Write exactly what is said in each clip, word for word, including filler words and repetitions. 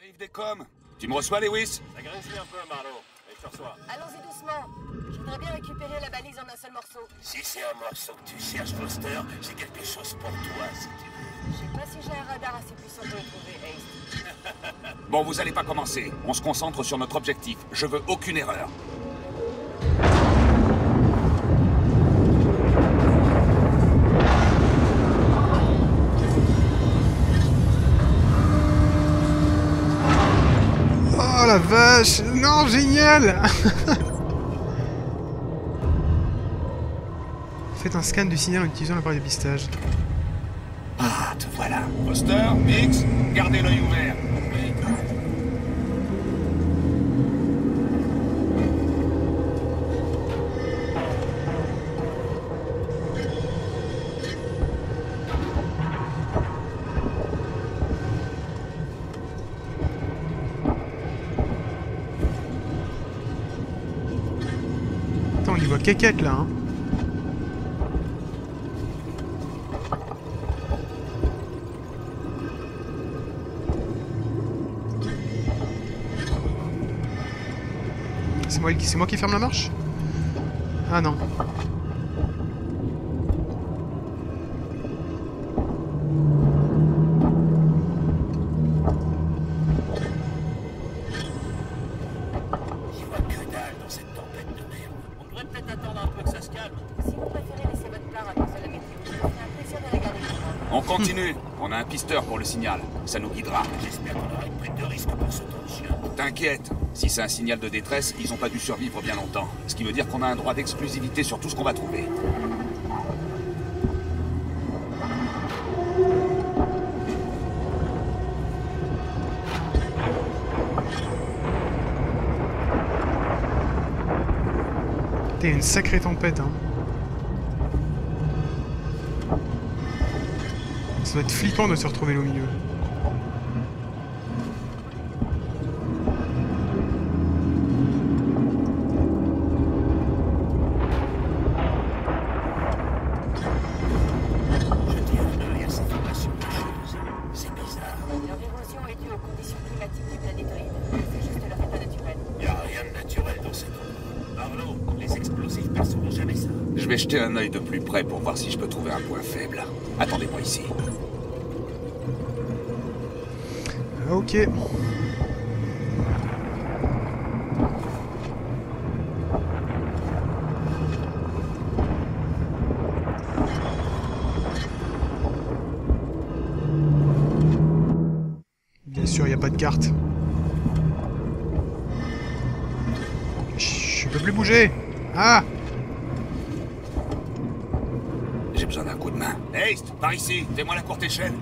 Shérif des coms, tu me reçois, Lewis? Ça grésille un peu, Marlowe, mais je te reçois. Allons-y doucement. Je voudrais bien récupérer la balise en un seul morceau. Si c'est un morceau que tu cherches, Foster, j'ai quelque chose pour toi, si tu veux. Je sais pas si j'ai un radar assez puissant pour le trouver, Ace. Bon, vous allez pas commencer. On se concentre sur notre objectif. Je veux aucune erreur. Oh la vache! Non, génial! Faites un scan du signal en utilisant l'appareil de pistage. Ah, te voilà. Foster, Mix, gardez l'œil ouvert. Attends, on y voit caquette là, hein. C'est moi, c'est moi qui ferme la marche? Ah non. J'y vois que dalle dans cette tempête de merde. On devrait peut-être attendre un peu que ça se calme. Si vous préférez laisser votre plan à cause de la météo, je me ferai un plaisir de regarder le On continue. On a un pisteur pour le signal. Ça nous guidera. J'espère qu'on aura une prise de risque pour ce ton de chien. T'inquiète. Si c'est un signal de détresse, ils ont pas dû survivre bien longtemps. Ce qui veut dire qu'on a un droit d'exclusivité sur tout ce qu'on va trouver. T'es une sacrée tempête, hein. Ça doit être flippant de se retrouver là au milieu. Jetez un œil à ces formations rocheuses. C'est bizarre. Leur érosion est due aux conditions climatiques du planétoïde. C'est juste leur état naturel. Y a rien de naturel dans cet endroit. Marlowe, les explosifs perceront jamais ça. Je vais jeter un œil de plus près pour voir si je peux trouver un point faible. Attendez-moi ici. Ok. Bien sûr, il n'y a pas de carte. Chut, je peux plus bouger. Ah! J'ai besoin d'un coup de main. Hey, par ici. Fais-moi la courte échelle.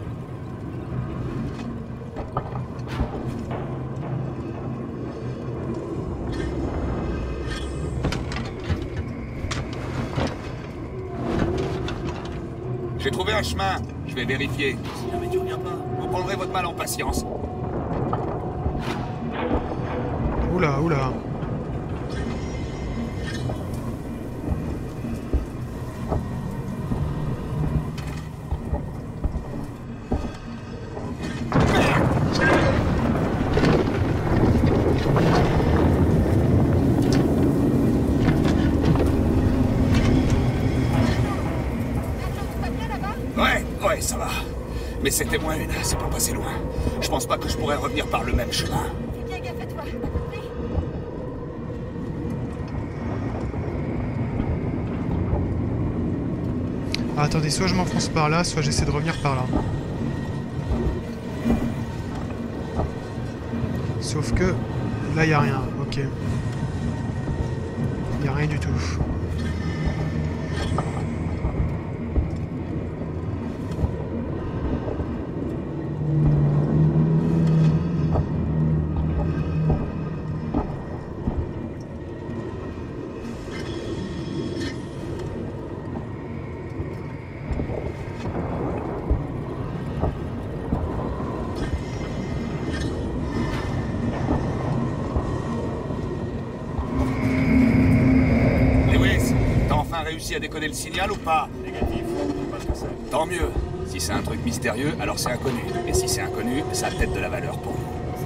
J'ai trouvé un chemin. Je vais vérifier. Si jamais tu reviens pas. Vous prendrez votre mal en patience. Oula, oula. Ouais, ouais, ça va. Mais c'était moins une, c'est pas passé loin. Je pense pas que je pourrais revenir par le même chemin. Fais bien gaffe à toi, t'as compris? Ah, attendez, soit je m'enfonce par là, soit j'essaie de revenir par là. Sauf que là, il a rien. Ok. Il a rien du tout. réussi à décoder le signal ou pas? Négatif, je sais pas ce que c'est. Tant mieux. Si c'est un truc mystérieux, alors c'est inconnu. Et si c'est inconnu, ça a peut-être de la valeur pour nous.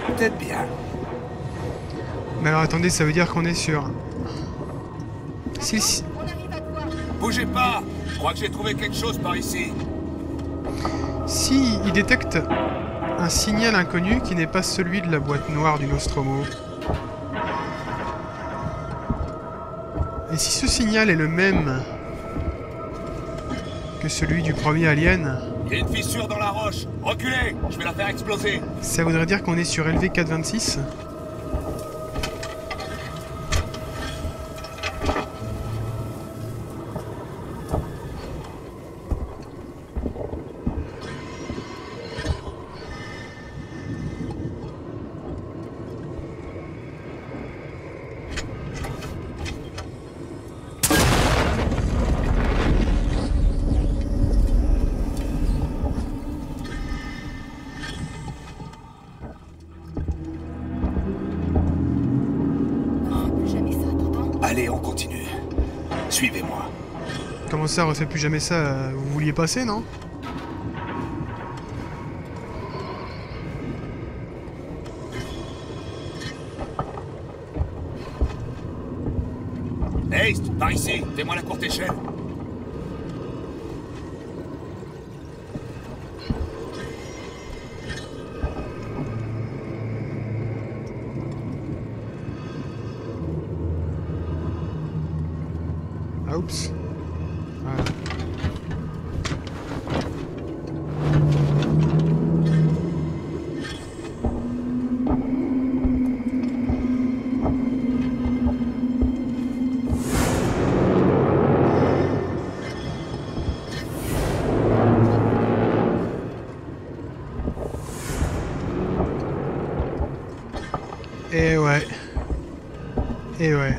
Peut-être bien. Mais alors attendez, ça veut dire qu'on est sur... Si, si... On arrive à te voir. Bougez pas. Je crois que j'ai trouvé quelque chose par ici. Si il détecte un signal inconnu qui n'est pas celui de la boîte noire du Nostromo. Et si ce signal est le même que celui du premier alien, Il y a une fissure dans la roche. Reculez. Je vais la faire exploser. ça voudrait dire qu'on est sur L V quatre cent vingt-six. Plus jamais ça, t'entends? Allez, on continue. Suivez-moi. Comment ça, refait plus jamais ça? euh, Vous vouliez passer, non? Haste, par ici. Fais-moi la courte échelle. Ah, oups. Voilà. Et ouais. Et ouais.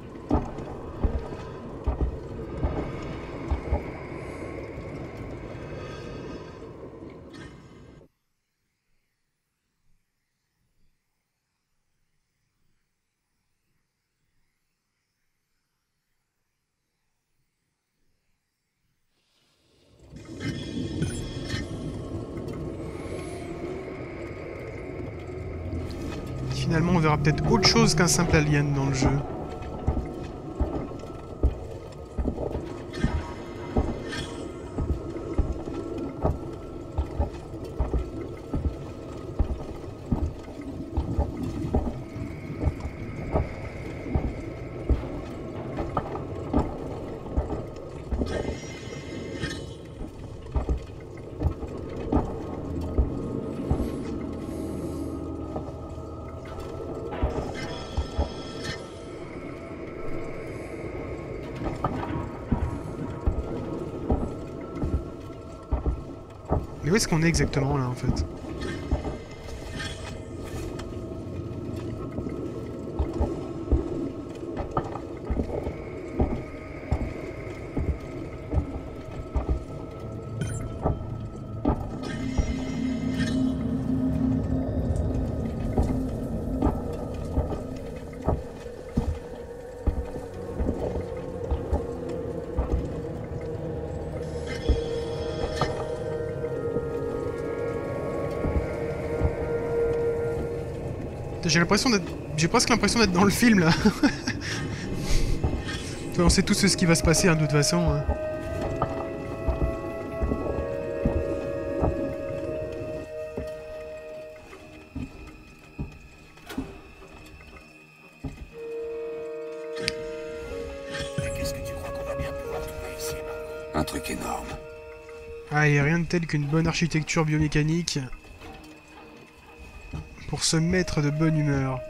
Finalement, on verra peut-être autre chose qu'un simple alien dans le jeu. Mais où est-ce qu'on est exactement là en fait? J'ai l'impression d'être... J'ai presque l'impression d'être dans le film, là. On sait tous ce qui va se passer, hein, de toute façon. Hein. Et qu'est-ce que tu crois qu'on va bien pouvoir trouver ici, Margot? Un truc énorme. Ah, il n'y a rien de tel qu'une bonne architecture biomécanique pour se mettre de bonne humeur.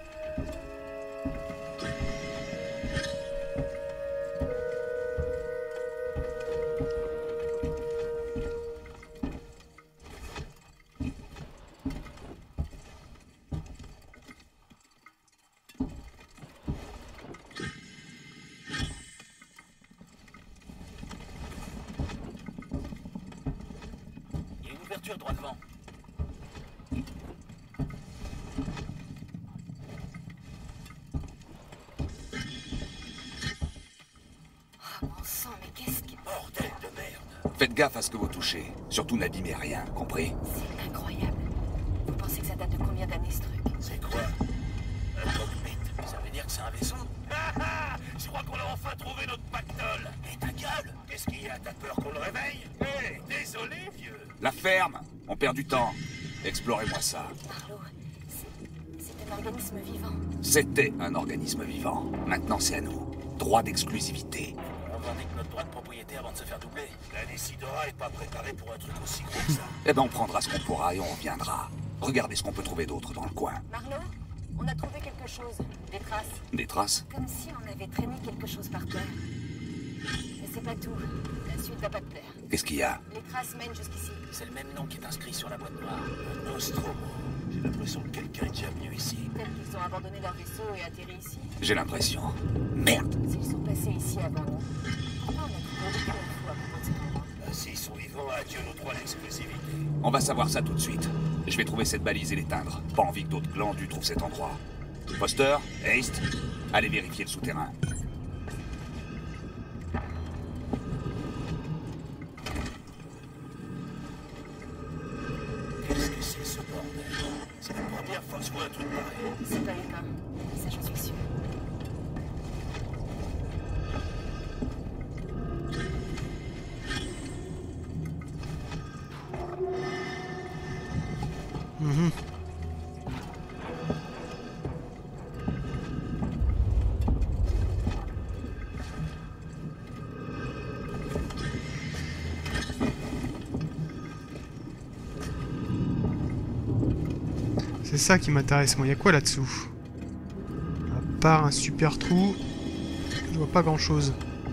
Il y a une ouverture droit devant. Oh, bon sang, mais qu'est-ce que... Bordel de merde! Faites gaffe à ce que vous touchez. Surtout n'abîmez rien, compris? C'est incroyable. Vous pensez que ça date de combien d'années, ce truc? enfin trouvé notre pactole. Et ta gueule? Qu'est-ce qu'il y a? T'as peur qu'on le réveille? Hé, désolé, vieux. La ferme! On perd du temps. Explorez-moi ça. Marlowe, c'est c'est un organisme vivant. C'était un organisme vivant. Maintenant, c'est à nous. Droit d'exclusivité. On revendique notre droit de propriété avant de se faire doubler. La Décidora est pas préparée pour un truc aussi gros que ça. Eh ben, on prendra ce qu'on pourra et on reviendra. Regardez ce qu'on peut trouver d'autre dans le coin. Marlowe, on a trouvé quelque chose. Des traces. Des traces? Comme si on avait traîné quelque chose par terre. Mais c'est pas tout. La suite va pas te plaire. Qu'est-ce qu'il y a? Les traces mènent jusqu'ici. C'est le même nom qui est inscrit sur la boîte noire. Nostromo. J'ai l'impression que quelqu'un est déjà venu ici. Peut-être qu'ils ont abandonné leur vaisseau et atterri ici. J'ai l'impression. Merde! S'ils sont passés ici avant nous, pourquoi on a trouvé aucune info à propos de cet endroit? Ah, s'ils sont vivants, adieu nos droits d'exclusivité. On va savoir ça tout de suite. Je vais trouver cette balise et l'éteindre. Pas envie que d'autres glandus trouvent cet endroit. Foster, Haste, allez vérifier le souterrain. Qu'est-ce que c'est ce bordel? C'est la première fois que je vois un truc pareil. C'est pas humain. Ça, j'en suis sûr. Mhm. C'est ça qui m'intéresse, moi. Il y a quoi là-dessous? À part un super trou, je vois pas grand-chose.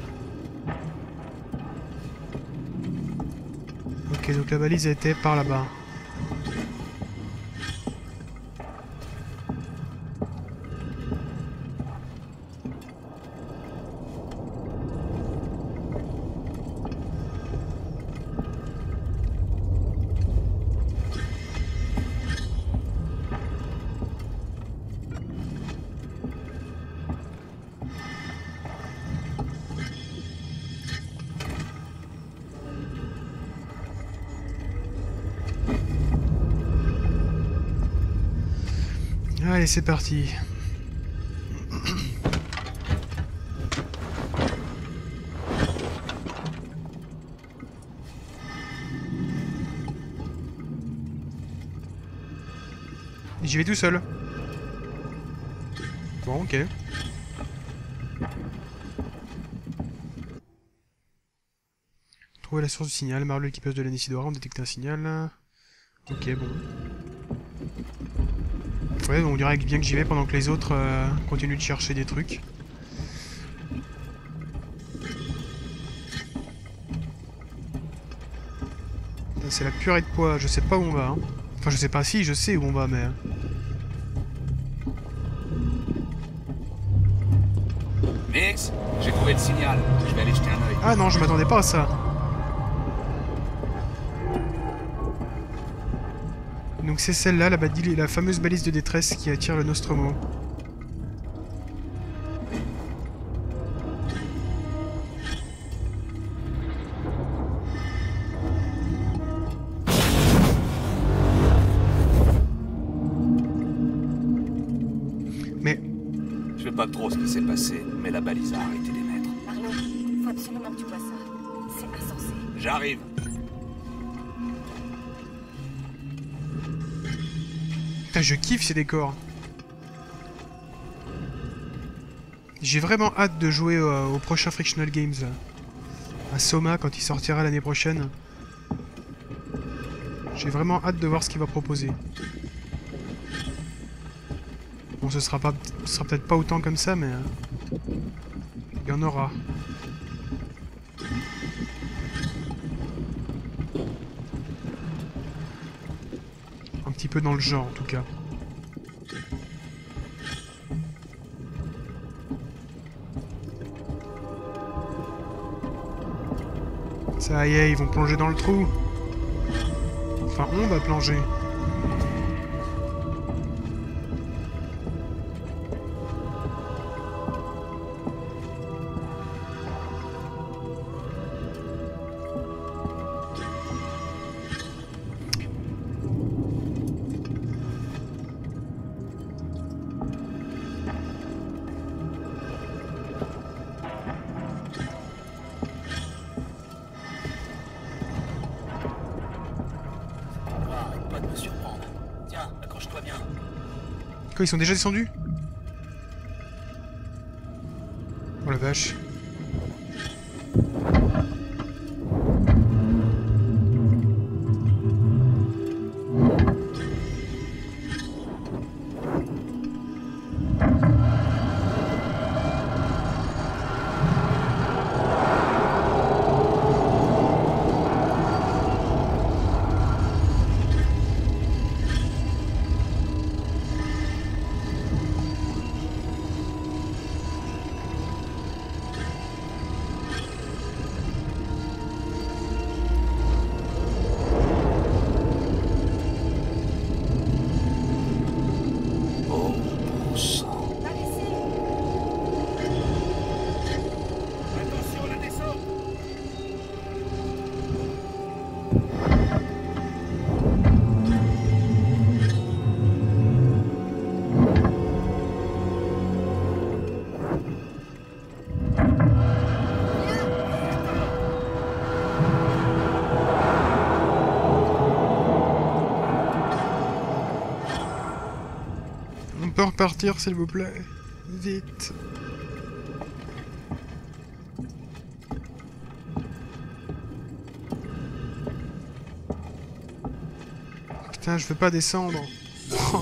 Ok, donc la balise était par là-bas. Allez, c'est parti. J'y vais tout seul. Bon, ok. Trouver la source du signal. Marlowe, l'équipeuse de la Décidora, on détecte un signal. Ok, bon. Ouais, on dirait bien que j'y vais pendant que les autres euh, continuent de chercher des trucs. C'est la purée de poids, je sais pas où on va. Hein. Enfin, je sais pas si, je sais où on va, mais... Mix, j'ai trouvé le signal. Je vais aller jeter un œil. Ah non, je m'attendais pas à ça. Donc c'est celle-là, la, la fameuse balise de détresse qui attire le Nostromo. Mais... Je sais pas trop ce qui s'est passé, mais la balise a arrêté d'émettre. Marlowe, faut absolument que tu vois ça. C'est insensé. J'arrive. Putain, je kiffe ces décors. J'ai vraiment hâte de jouer euh, au prochain Frictional Games. Là. À Soma, quand il sortira l'année prochaine. J'ai vraiment hâte de voir ce qu'il va proposer. Bon, ce sera pas, ce sera peut-être pas autant comme ça, mais... Euh, il y en aura. Un petit peu dans le genre, en tout cas. Ça y est, ils vont plonger dans le trou. Enfin, on va plonger. pas de me surprendre. Tiens, accroche-toi bien. Quoi, ils sont déjà descendus? Oh la vache. Attention à la descente. On peut repartir, s'il vous plaît. Vite. Putain, je veux pas descendre. Oh.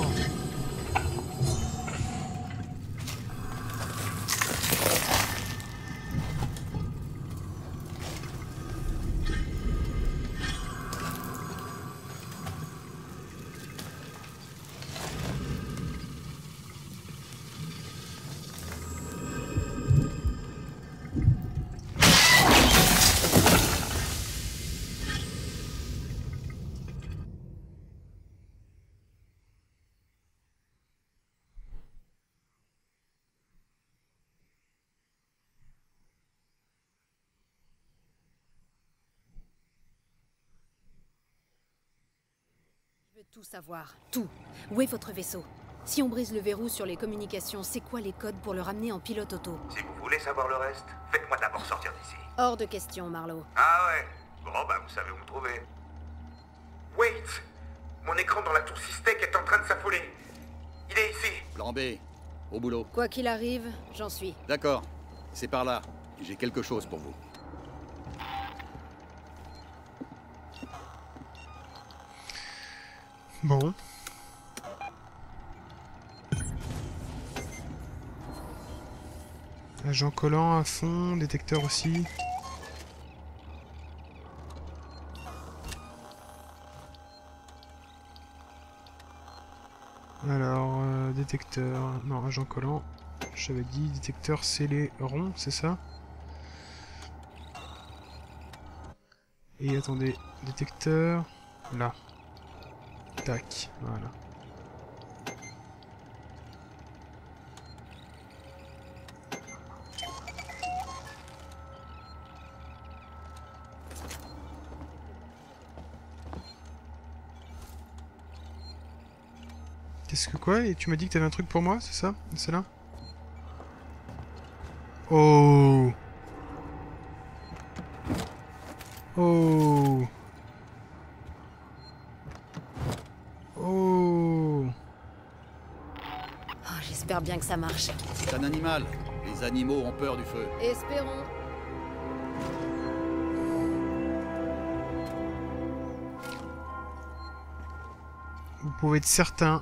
Je veux tout savoir. Tout. Où est votre vaisseau? Si on brise le verrou sur les communications, c'est quoi les codes pour le ramener en pilote auto? Si vous voulez savoir le reste, faites-moi d'abord sortir d'ici. Hors de question, Marlowe. Ah ouais? Bon, bah vous savez où me trouver. Wait! Mon écran dans la tour Systech est en train de s'affoler. Il est ici. Plan B. Au boulot. Quoi qu'il arrive, j'en suis. D'accord. C'est par là. J'ai quelque chose pour vous. Bon. Agent collant à fond, détecteur aussi. Alors, euh, détecteur... Non, agent collant. J'avais dit, détecteur, c'est les ronds, c'est ça? Et attendez, détecteur... Là. Tac, voilà. Qu'est-ce que quoi? Et tu m'as dit que t'avais un truc pour moi, c'est ça? C'est là? Oh! Oh! Oh! Oh, j'espère bien que ça marche. C'est un animal. Les animaux ont peur du feu. Espérons. Vous pouvez être certain...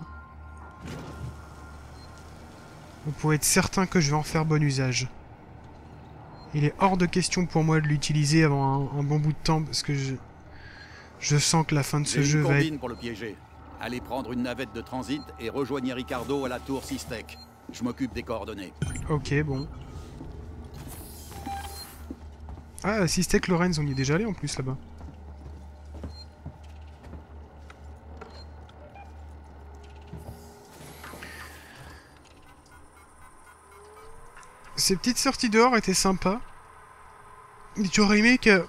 Vous pouvez être certain que je vais en faire bon usage. Il est hors de question pour moi de l'utiliser avant un, un bon bout de temps, parce que je... Je sens que la fin de ce J'ai jeu une va combine être... pour le piéger. Allez prendre une navette de transit et rejoignez Ricardo à la tour Systech. Je m'occupe des coordonnées. Ok, bon. Ah, Systech Lorenz, on y est déjà allé en plus là-bas. Ces petites sorties dehors étaient sympas. Mais j'aurais aimé que...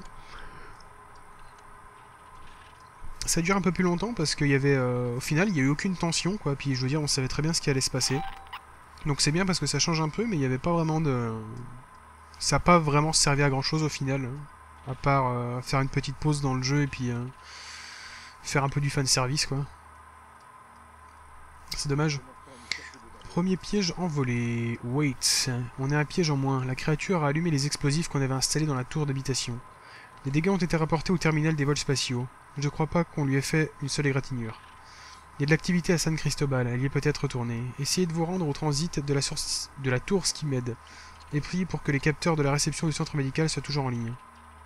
ça dure un peu plus longtemps parce qu'il y avait... Euh, au final, il n'y a eu aucune tension, quoi. Puis je veux dire, on savait très bien ce qui allait se passer. Donc c'est bien parce que ça change un peu, mais il n'y avait pas vraiment de... Ça n'a pas vraiment servi à grand chose au final. Hein, à part euh, faire une petite pause dans le jeu et puis... Euh, faire un peu du fan service quoi. C'est dommage. Premier piège envolé. Wait. On a un piège en moins. La créature a allumé les explosifs qu'on avait installés dans la tour d'habitation. Les dégâts ont été rapportés au terminal des vols spatiaux. Je crois pas qu'on lui ait fait une seule égratignure. Il y a de l'activité à San Cristobal. Elle y est peut-être retournée. Essayez de vous rendre au transit de la, source... de la tour Skimed. Et priez pour que les capteurs de la réception du centre médical soient toujours en ligne.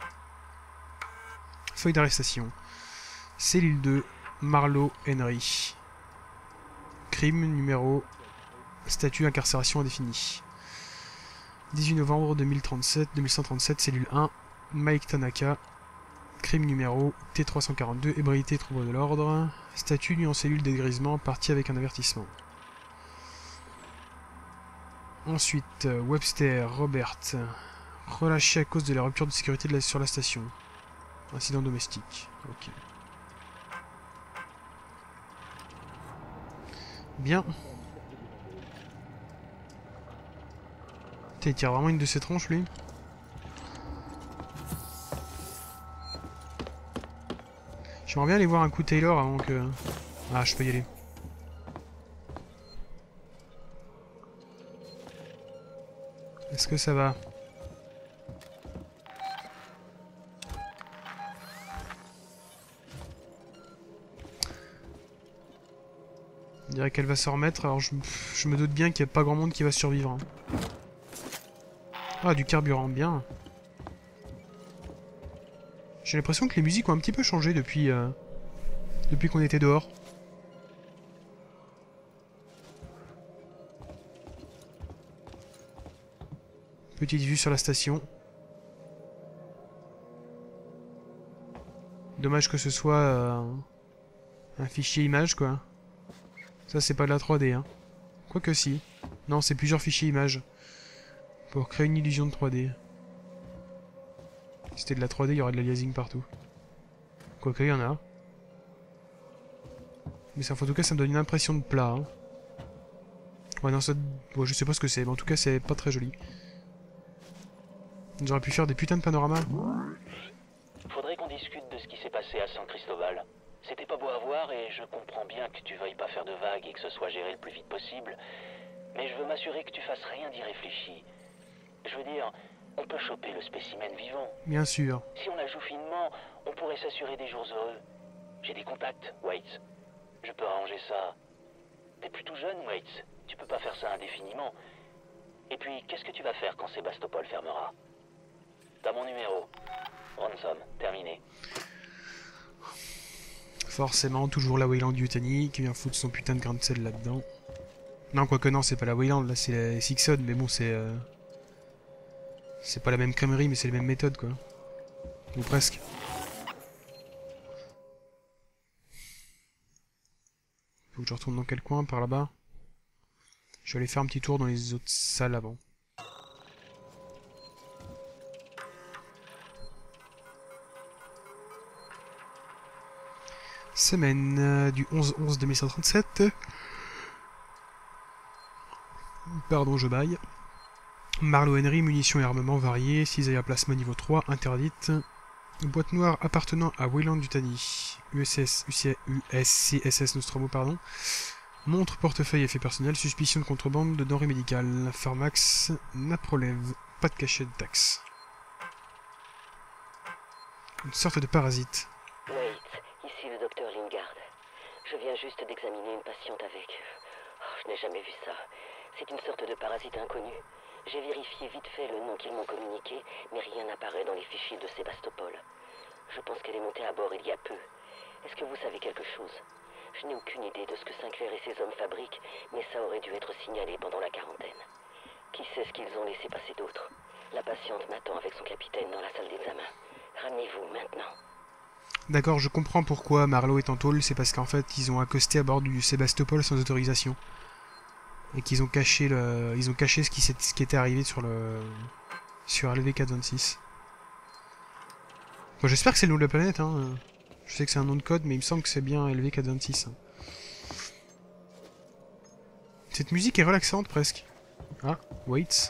Feuille d'arrestation. Cellule deux. Marlowe Henry. Crime numéro... Statut incarcération indéfinie. dix-huit novembre deux mille trente-sept, deux mille cent trente-sept, cellule un, Mike Tanaka. Crime numéro T trois cent quarante-deux, ébriété, trouble de l'ordre. Statut nu en cellule dégrisement, parti avec un avertissement. Ensuite, Webster, Robert. Relâché à cause de la rupture de sécurité de la... sur la station. Incident domestique. Ok. Bien. Il tire vraiment une de ses tronches, lui. J'aimerais bien aller voir un coup Taylor avant que... Ah, je peux y aller. Est-ce que ça va? On dirait qu'elle va se remettre, alors je, je me doute bien qu'il n'y a pas grand monde qui va survivre. Hein. Ah, du carburant, bien. J'ai l'impression que les musiques ont un petit peu changé depuis, euh, depuis qu'on était dehors. Petite vue sur la station. Dommage que ce soit euh, un fichier image, quoi. Ça, c'est pas de la trois D, hein. Quoique si. Non, c'est plusieurs fichiers images. Pour créer une illusion de trois D. Si c'était de la trois D, il y aurait de l'aliasing partout. Quoique, il y en a. Mais ça, en tout cas, ça me donne une impression de plat. Hein. Ouais, non, ça... Ouais, je sais pas ce que c'est, mais en tout cas, c'est pas très joli. J'aurais pu faire des putains de panoramas. Faudrait qu'on discute de ce qui s'est passé à San Cristobal. C'était pas beau à voir et je comprends bien que tu veuilles pas faire de vagues et que ce soit géré le plus vite possible. Mais je veux m'assurer que tu fasses rien d'irréfléchi. Je veux dire, on peut choper le spécimen vivant. Bien sûr. Si on la joue finement, on pourrait s'assurer des jours heureux. J'ai des contacts, Waits. Je peux arranger ça. T'es plutôt jeune, Waits. Tu peux pas faire ça indéfiniment. Et puis, qu'est-ce que tu vas faire quand Sébastopol fermera? T'as mon numéro. Ransom, terminé. Forcément, toujours la Weyland Yutani qui vient foutre son putain de grain de sel là-dedans. Non, quoique non, c'est pas la Weyland, là c'est la Sixon, mais bon, c'est... Euh... C'est pas la même crèmerie, mais c'est les mêmes méthodes, quoi. Ou presque. Faut que je retourne dans quel coin? Par là-bas? Je vais aller faire un petit tour dans les autres salles avant. Semaine euh, du onze onze deux mille cent trente-sept. Pardon, je baille. Marlowe Henry, munitions et armements variés, cisaille à plasma niveau trois, interdite. Boîte noire appartenant à Weyland Yutani. U S S, U S C S S Nostromo, pardon. Montre, portefeuille, effet personnel, suspicion de contrebande de denrées médicales. Pharmax, Naprolève, pas de cachet de taxe. Une sorte de parasite. Wait, ici le docteur Lingard. Je viens juste d'examiner une patiente avec... Oh, je n'ai jamais vu ça. C'est une sorte de parasite inconnu. J'ai vérifié vite fait le nom qu'ils m'ont communiqué, mais rien n'apparaît dans les fichiers de Sébastopol. Je pense qu'elle est montée à bord il y a peu. Est-ce que vous savez quelque chose? Je n'ai aucune idée de ce que Sinclair et ses hommes fabriquent, mais ça aurait dû être signalé pendant la quarantaine. Qui sait ce qu'ils ont laissé passer d'autre? La patiente m'attend avec son capitaine dans la salle d'examen. Ramenez-vous maintenant. D'accord, je comprends pourquoi Marlowe est en tôle, c'est parce qu'en fait, ils ont accosté à bord du Sébastopol sans autorisation. Et qu'ils ont caché le, ils ont caché ce qui, ce qui était arrivé sur le, sur L V quatre vingt-six. Bon, j'espère que c'est le nom de la planète, hein. Je sais que c'est un nom de code, mais il me semble que c'est bien L V quatre vingt-six. Hein. Cette musique est relaxante presque. Ah, Waits.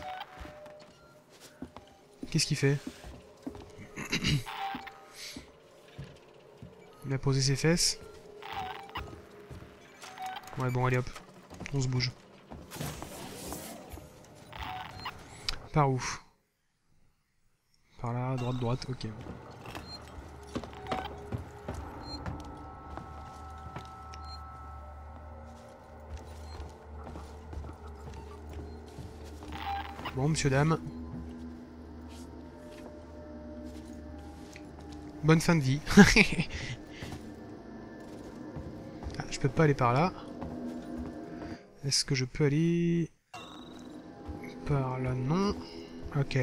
Qu'est-ce qu'il fait? Il a posé ses fesses. Ouais, bon, allez hop. On se bouge. Par où? Par là, droite, droite, ok. Bon, monsieur, dame. Bonne fin de vie. Ah, je peux pas aller par là. Est-ce que je peux aller... par là? Non. Ok.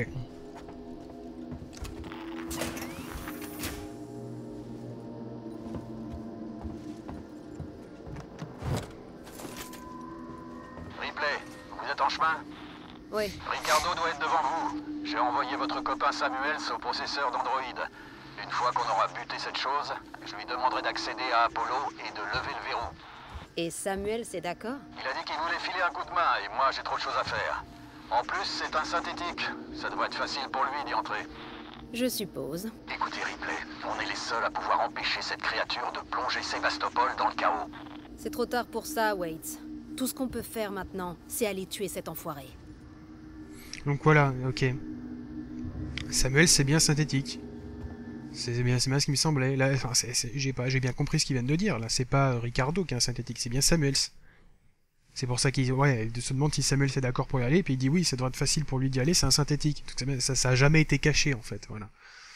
Ripley, vous êtes en chemin? Oui. Ricardo doit être devant vous. J'ai envoyé votre copain Samuels au processeur d'Android. Une fois qu'on aura buté cette chose, je lui demanderai d'accéder à Apollo et de lever le verrou. Et Samuel, c'est d'accord? Il a dit qu'il voulait filer un coup de main et moi j'ai trop de choses à faire. En plus, c'est un synthétique. Ça devrait être facile pour lui d'y entrer. Je suppose. Écoutez, Ripley, on est les seuls à pouvoir empêcher cette créature de plonger Sébastopol dans le chaos. C'est trop tard pour ça, Waits. Tout ce qu'on peut faire maintenant, c'est aller tuer cet enfoiré. Donc voilà, ok. Samuel, c'est bien synthétique. C'est bien, c'est bien ce qui me semblait. Là, enfin, j'ai pas, j'ai bien compris ce qu'ils viennent de dire. Là, c'est pas Ricardo qui est un synthétique, c'est bien Samuels. C'est pour ça qu'il ouais, il se demande si Samuel est d'accord pour y aller, puis il dit oui, ça devrait être facile pour lui d'y aller, c'est un synthétique. Donc, ça, ça a jamais été caché en fait, voilà.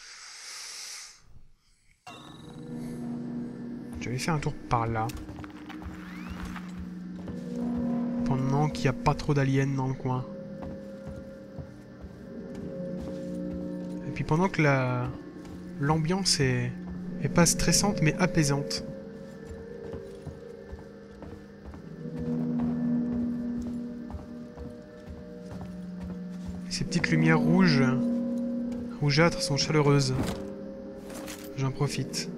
Je vais faire un tour par là. Pendant qu'il n'y a pas trop d'aliens dans le coin. Et puis pendant que la l'ambiance est... est pas stressante mais apaisante. Ces petites lumières rouges, rougeâtres sont chaleureuses. J'en profite.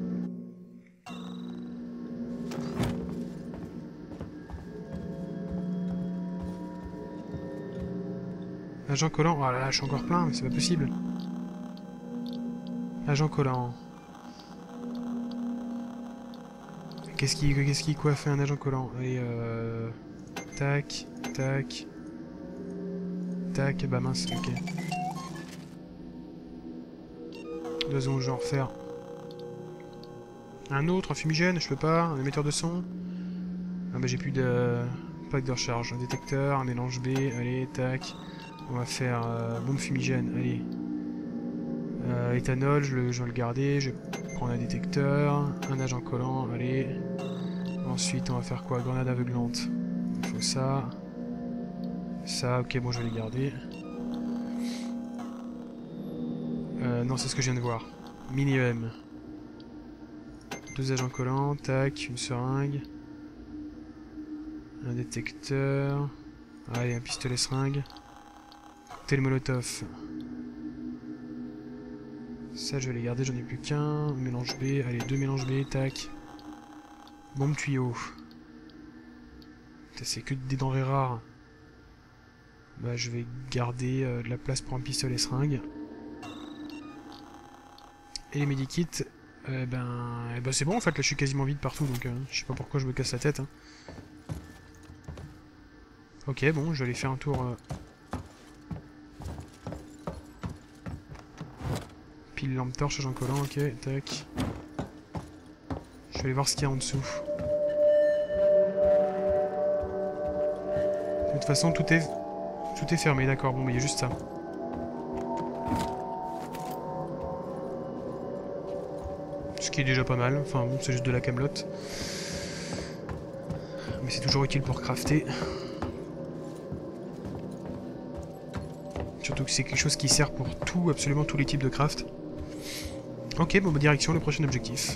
Agent collant. Oh là là, je suis encore plein, mais c'est pas possible. Agent collant. Qu'est-ce qui, qu'est-ce qui, quoi fait un agent collant? Et euh... tac, tac. Tac, bah mince, ok. Deux secondes, je vais en refaire. Un autre, un fumigène, je peux pas. Un émetteur de son. Ah bah j'ai plus de pack de recharge. Un détecteur, un mélange B, allez, tac. On va faire euh, bombe fumigène, allez. Euh, éthanol, je, le, je vais le garder. Je vais prendre un détecteur. Un agent collant, allez. Ensuite, on va faire quoi? Grenade aveuglante. Il faut ça. Ça, ok, bon, je vais les garder. Euh, non, c'est ce que je viens de voir. Mini-E M. Deux agents collants, tac, une seringue. Un détecteur. Allez, un pistolet seringue. Cocktail molotov. Ça, je vais les garder, j'en ai plus qu'un. Mélange B, allez, deux mélanges B, tac. Bombe tuyau. C'est que des denrées rares. Bah, je vais garder euh, de la place pour un pistolet seringue. Et les medikits, euh, ben, eh ben c'est bon en fait, là je suis quasiment vide partout, donc euh, je sais pas pourquoi je me casse la tête. Hein. Ok, bon, je vais aller faire un tour... Euh... Pile lampe torche, agent collant, ok, tac. Je vais aller voir ce qu'il y a en dessous. De toute façon, tout est... Tout est fermé, d'accord, bon, mais il y a juste ça. Ce qui est déjà pas mal, enfin bon, c'est juste de la camelote. Mais c'est toujours utile pour crafter. Surtout que c'est quelque chose qui sert pour tout, absolument tous les types de craft. Ok, bon, bah, direction le prochain objectif.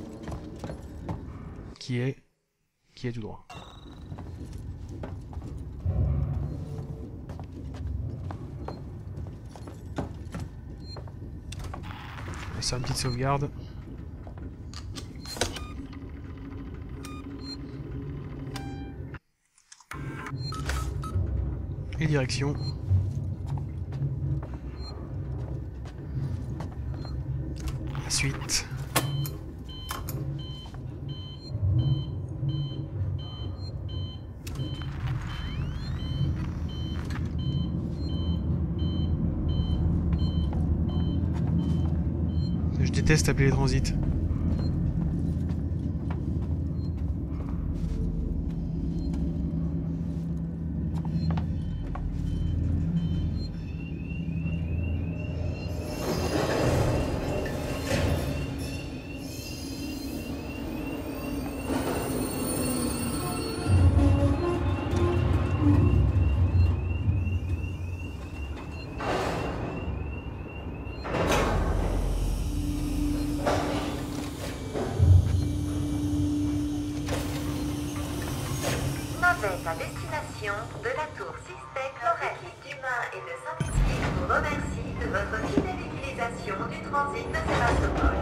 Qui est... Qui est tout droit. Ça, une petite sauvegarde. Et direction. La suite. déteste appeler les transits. Navette à destination de la tour Sistek Lorraine. L'équipe d'humains et de Saint-Esprit vous remercie de votre fidèle utilisation du transit de Sébastopol.